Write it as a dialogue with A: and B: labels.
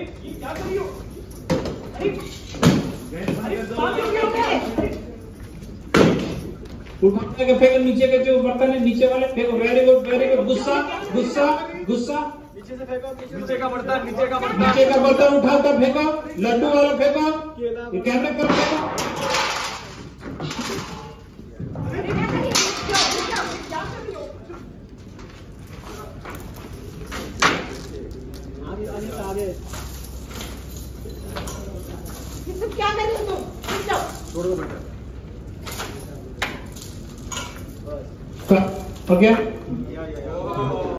A: ये क्या कर रही हो? अरे उठा के फेंको नीचे के जो बर्तन है नीचे वाले फेंको। Very good very good. गुस्सा गुस्सा गुस्सा। नीचे से फेंको। नीचे का बर्तन नीचे का बर्तन नीचे का बर्तन उठा कर फेंको। लड्डू वाला फेंको। ये कैमरे पर फेंको।
B: आगे
C: ये सब क्या कर रही हो तुम?
B: छोड़ दो बेटा।
A: ओके